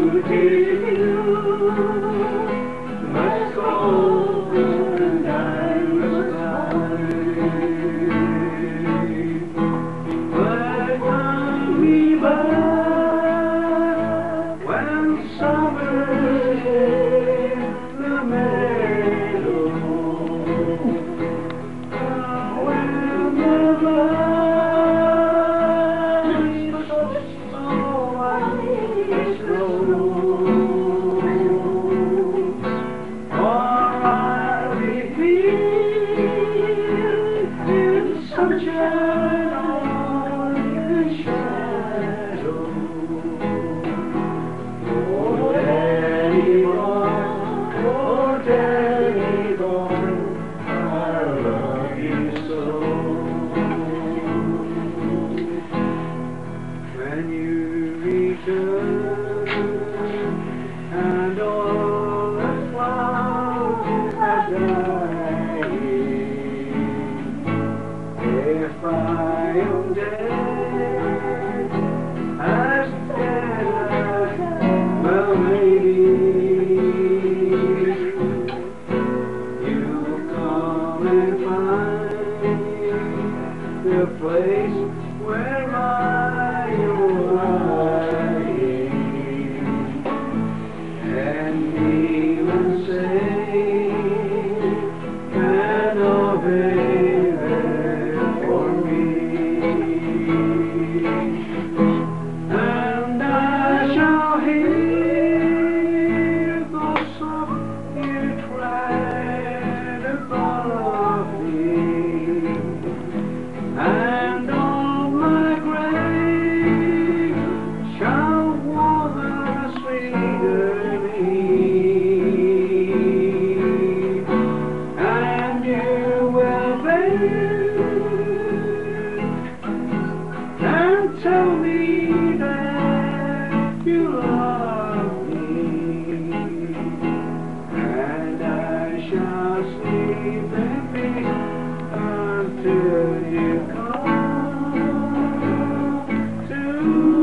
When you return and all the flowers are dying, if I am dead, as dead, well maybe you'll come and find the place where I am lying, and even say, "Hello, baby," for me, and I shall hear the song you cried above me, and on my grave shall water sweeter be, and you will beg and tell me that you love me, and I shall sleep in peace until you come to